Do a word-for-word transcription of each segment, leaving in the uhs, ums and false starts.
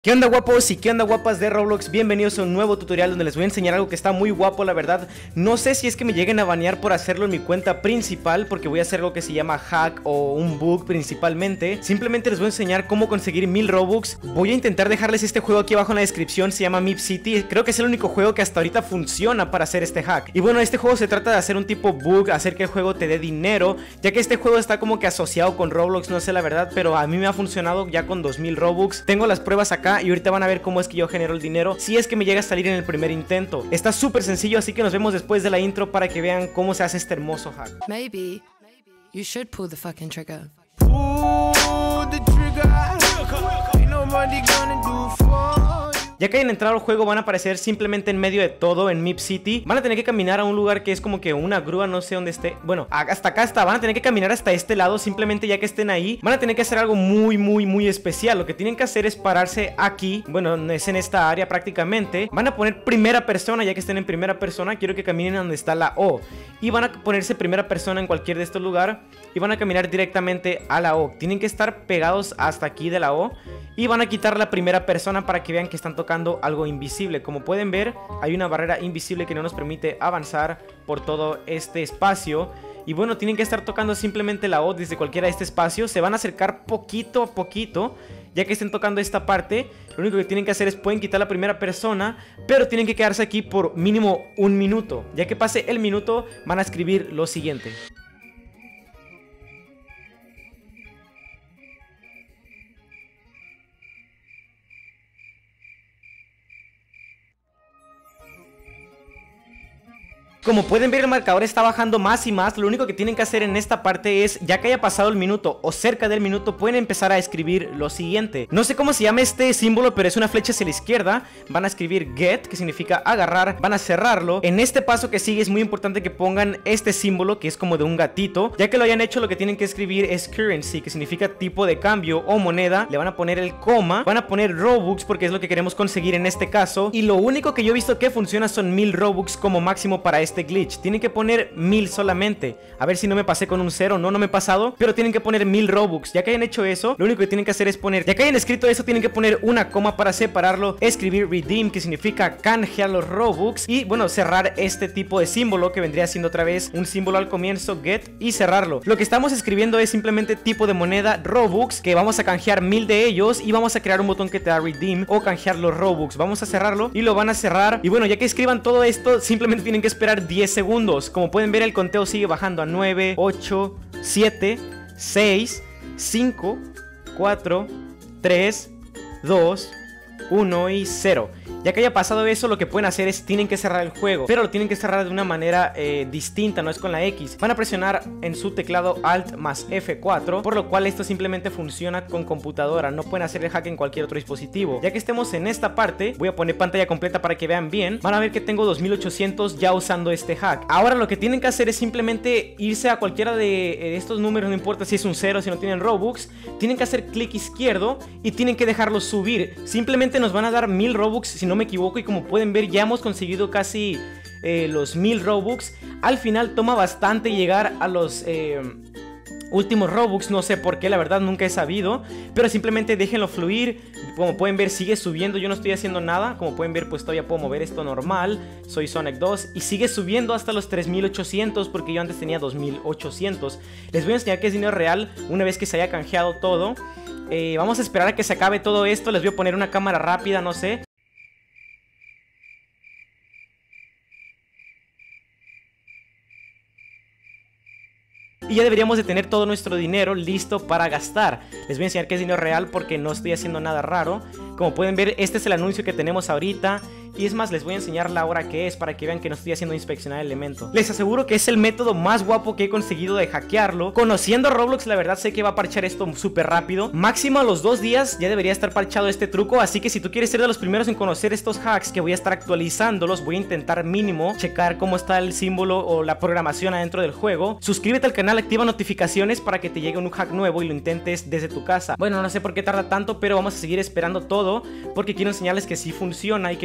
¿Qué onda, guapos y qué onda, guapas de Roblox? Bienvenidos a un nuevo tutorial donde les voy a enseñar algo que está muy guapo, la verdad. No sé si es que me lleguen a banear por hacerlo en mi cuenta principal, porque voy a hacer algo que se llama hack o un bug principalmente. Simplemente les voy a enseñar cómo conseguir mil Robux. Voy a intentar dejarles este juego aquí abajo en la descripción, se llama Mip City. Creo que es el único juego que hasta ahorita funciona para hacer este hack. Y bueno, este juego se trata de hacer un tipo bug, hacer que el juego te dé dinero, ya que este juego está como que asociado con Roblox, no sé la verdad, pero a mí me ha funcionado ya con dos mil Robux. Tengo las pruebas acá y ahorita van a ver cómo es que yo genero el dinero si es que me llega a salir en el primer intento. Está súper sencillo, así que nos vemos después de la intro para que vean cómo se hace este hermoso hack. Maybe you should pull the fucking trigger. Pull the trigger. Ain't nobody gonna do for you. Ya que hayan entrado al juego van a aparecer simplemente en medio de todo en Mip City. Van a tener que caminar a un lugar que es como que una grúa, no sé dónde esté. Bueno, hasta acá está, van a tener que caminar hasta este lado. Simplemente ya que estén ahí, van a tener que hacer algo muy, muy, muy especial. Lo que tienen que hacer es pararse aquí. Bueno, es en esta área prácticamente. Van a poner primera persona, ya que estén en primera persona. Quiero que caminen a donde está la O. Y van a ponerse primera persona en cualquier de estos lugares. Y van a caminar directamente a la O. Tienen que estar pegados hasta aquí de la O. Y van a quitar la primera persona para que vean que están tocando algo invisible. Como pueden ver, hay una barrera invisible que no nos permite avanzar por todo este espacio. Y bueno, tienen que estar tocando simplemente la O desde cualquiera de este espacio. Se van a acercar poquito a poquito. Ya que estén tocando esta parte, lo único que tienen que hacer es pueden quitar la primera persona, pero tienen que quedarse aquí por mínimo un minuto. Ya que pase el minuto, van a escribir lo siguiente. Como pueden ver, el marcador está bajando más y más. Lo único que tienen que hacer en esta parte es, ya que haya pasado el minuto o cerca del minuto, pueden empezar a escribir lo siguiente. No sé cómo se llama este símbolo, pero es una flecha hacia la izquierda. Van a escribir get, que significa agarrar. Van a cerrarlo. En este paso que sigue es muy importante que pongan este símbolo, que es como de un gatito. Ya que lo hayan hecho, lo que tienen que escribir es currency, que significa tipo de cambio o moneda. Le van a poner el coma. Van a poner Robux, porque es lo que queremos conseguir en este caso. Y lo único que yo he visto que funciona son mil Robux como máximo para este este glitch. Tienen que poner mil solamente. A ver si no me pasé con un cero. No, no me he pasado, pero tienen que poner mil Robux. Ya que hayan hecho eso, lo único que tienen que hacer es poner, ya que hayan escrito eso, tienen que poner una coma para separarlo, escribir redeem, que significa canjear los Robux, y bueno, cerrar este tipo de símbolo, que vendría siendo otra vez un símbolo al comienzo, get, y cerrarlo. Lo que estamos escribiendo es simplemente tipo de moneda Robux, que vamos a canjear mil de ellos, y vamos a crear un botón que te da redeem o canjear los Robux. Vamos a cerrarlo y lo van a cerrar. Y bueno, ya que escriban todo esto, simplemente tienen que esperar diez segundos. Como pueden ver, el conteo sigue bajando a nueve, ocho, siete, seis, cinco, cuatro, tres, dos, uno y cero. Ya que haya pasado eso, lo que pueden hacer es, tienen que cerrar el juego, pero lo tienen que cerrar de una manera eh, distinta, no es con la X. Van a presionar en su teclado Alt más F cuatro, por lo cual esto simplemente funciona con computadora. No pueden hacer el hack en cualquier otro dispositivo. Ya que estemos en esta parte, voy a poner pantalla completa para que vean bien. Van a ver que tengo dos mil ochocientos ya usando este hack. Ahora lo que tienen que hacer es simplemente irse a cualquiera de, de estos números, no importa si es un cero, si no tienen Robux. Tienen que hacer clic izquierdo y tienen que dejarlo subir. Simplemente nos van a dar mil Robux, si no me equivoco, y como pueden ver ya hemos conseguido casi eh, los mil Robux. Al final toma bastante llegar a los eh, últimos Robux, no sé por qué, la verdad nunca he sabido, pero simplemente déjenlo fluir. Como pueden ver sigue subiendo, yo no estoy haciendo nada. Como pueden ver pues todavía puedo mover esto normal. Soy Sonic dos y sigue subiendo hasta los tres mil ochocientos, porque yo antes tenía dos mil ochocientos. Les voy a enseñar que es dinero real una vez que se haya canjeado todo. eh, Vamos a esperar a que se acabe todo esto. Les voy a poner una cámara rápida, no sé. Y ya deberíamos de tener todo nuestro dinero listo para gastar. Les voy a enseñar que es dinero real porque no estoy haciendo nada raro. Como pueden ver, este es el anuncio que tenemos ahorita. Y es más, les voy a enseñar la hora que es para que vean que no estoy haciendo inspeccionar el elemento. Les aseguro que es el método más guapo que he conseguido de hackearlo. Conociendo a Roblox, la verdad sé que va a parchar esto súper rápido. Máximo a los dos días ya debería estar parchado este truco. Así que si tú quieres ser de los primeros en conocer estos hacks, que voy a estar actualizándolos, voy a intentar mínimo checar cómo está el símbolo o la programación adentro del juego. Suscríbete al canal, activa notificaciones para que te llegue un hack nuevo y lo intentes desde tu casa. Bueno, no sé por qué tarda tanto, pero vamos a seguir esperando todo, porque quiero enseñarles que sí funciona y que no estoy haciendo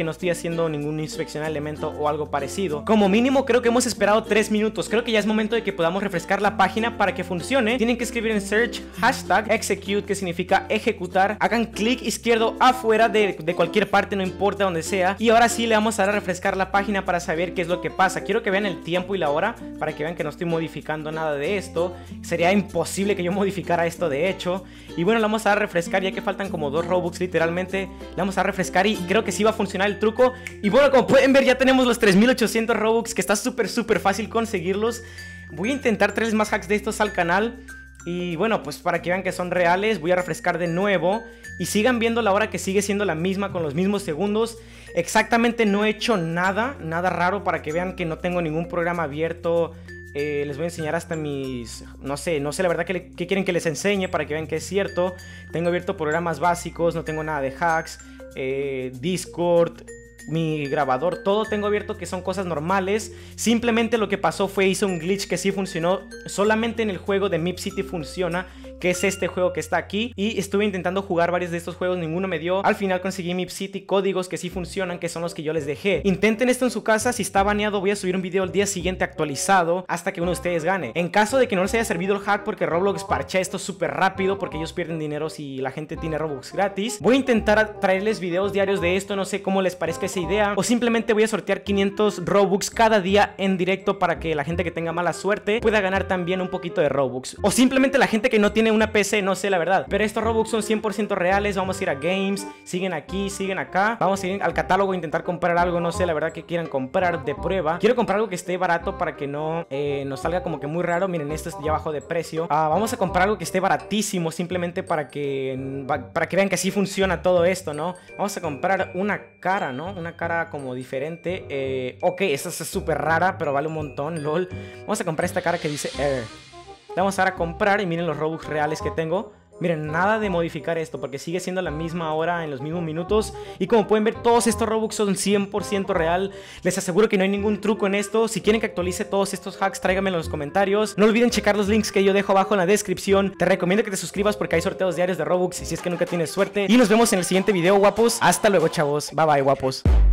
haciendo ningún inspección de elemento o algo parecido. Como mínimo creo que hemos esperado tres minutos. Creo que ya es momento de que podamos refrescar la página para que funcione. Tienen que escribir en search hashtag execute, que significa ejecutar. Hagan clic izquierdo afuera de, de cualquier parte, no importa donde sea. Y ahora sí le vamos a dar a refrescar la página para saber qué es lo que pasa. Quiero que vean el tiempo y la hora para que vean que no estoy modificando nada de esto. Sería imposible que yo modificara esto de hecho. Y bueno, le vamos a dar a refrescar ya que faltan como dos Robux literalmente. Le vamos a refrescar y creo que sí va a funcionar el truco. Y bueno, como pueden ver ya tenemos los tres mil ochocientos Robux, que está súper súper fácil conseguirlos. Voy a intentar traerles más hacks de estos al canal. Y bueno, pues para que vean que son reales, voy a refrescar de nuevo. Y sigan viendo la hora que sigue siendo la misma, con los mismos segundos. Exactamente no he hecho nada, nada raro, para que vean que no tengo ningún programa abierto. Eh, les voy a enseñar hasta mis... No sé, no sé la verdad que, le, que quieren que les enseñe para que vean que es cierto. Tengo abierto programas básicos, no tengo nada de hacks. Eh, Discord... Mi grabador, todo tengo abierto, que son cosas normales. Simplemente lo que pasó fue hice un glitch que sí funcionó. Solamente en el juego de Mip City funciona, que es este juego que está aquí. Y estuve intentando jugar varios de estos juegos, ninguno me dio. Al final conseguí Mip City códigos que sí funcionan, que son los que yo les dejé. Intenten esto en su casa. Si está baneado voy a subir un video el día siguiente actualizado, hasta que uno de ustedes gane. En caso de que no les haya servido el hack, porque Roblox parchea esto súper rápido, porque ellos pierden dinero si la gente tiene Robux gratis, voy a intentar traerles videos diarios de esto. No sé cómo les parezca esa idea, o simplemente voy a sortear quinientos Robux cada día en directo, para que la gente que tenga mala suerte pueda ganar también un poquito de Robux, o simplemente la gente que no tiene una P C, no sé la verdad. Pero estos Robux son cien por ciento reales. Vamos a ir a Games, siguen aquí, siguen acá. Vamos a ir al catálogo a intentar comprar algo, no sé la verdad que quieran comprar de prueba. Quiero comprar algo que esté barato para que no eh, nos salga como que muy raro. Miren, esto ya bajó de precio. ah, Vamos a comprar algo que esté baratísimo, simplemente para que para que vean que sí funciona todo esto, ¿no? Vamos a comprar una cara, ¿no? Una cara como diferente. eh, Ok, esta es súper rara, pero vale un montón, lol. Vamos a comprar esta cara que dice Air. Le vamos a dar a comprar y miren los Robux reales que tengo. Miren, nada de modificar esto, porque sigue siendo la misma hora en los mismos minutos. Y como pueden ver, todos estos Robux son cien por ciento real. Les aseguro que no hay ningún truco en esto. Si quieren que actualice todos estos hacks, tráiganmelo en los comentarios. No olviden checar los links que yo dejo abajo en la descripción. Te recomiendo que te suscribas porque hay sorteos diarios de Robux, si es que nunca tienes suerte. Y nos vemos en el siguiente video, guapos. Hasta luego, chavos. Bye bye, guapos.